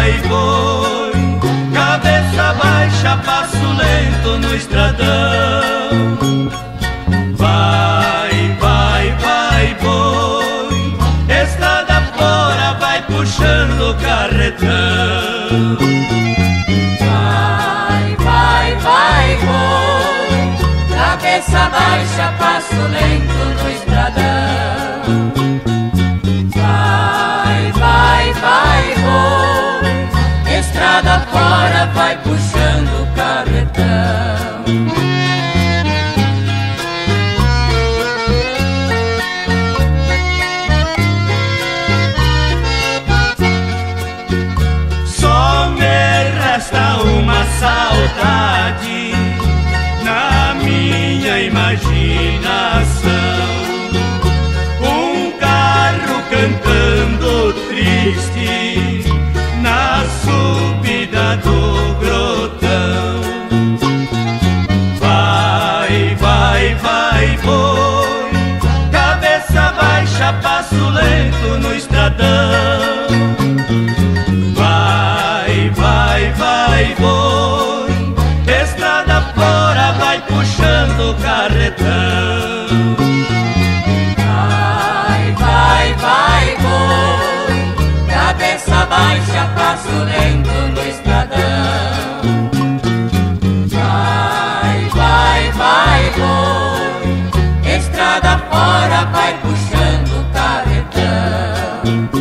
vai, boi, cabeça baixa, passo lento no estradão. Vai, vai, vai, boi, estrada fora, vai puxando o carretão. Vai, vai, vai, boi, cabeça baixa, passo lento no estradão. Vai, vai, vai, boi, estrada fora, vai puxando o carretão. Só me resta uma saudade na minha imaginação, um carro cantando triste na subida do grotão. Vai, vai, vai, boi, cabeça baixa, passo lento no estradão. Vai, vai, vai, boi, estrada fora, vai puxando o carretão. Vai, vai, vai, boi, cabeça baixa, passo lento no estradão. Vai, vai, vai, boi, estrada fora, vai puxando o carretão.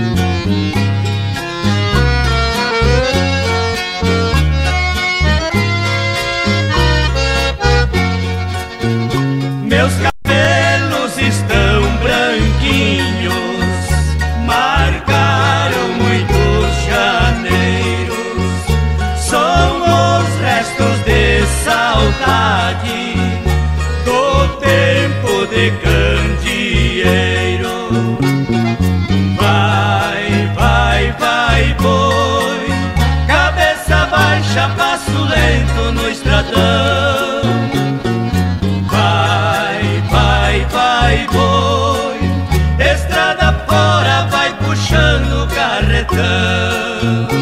Meus cabelos estão branquinhos, marcaram muitos janeiros. São os restos de saudade do tempo de candeeiro. Vai, vai, vai, boi, cabeça baixa, passo lento no estradão. Vai, vai, vai, boi, estrada fora, vai puxando o carretão.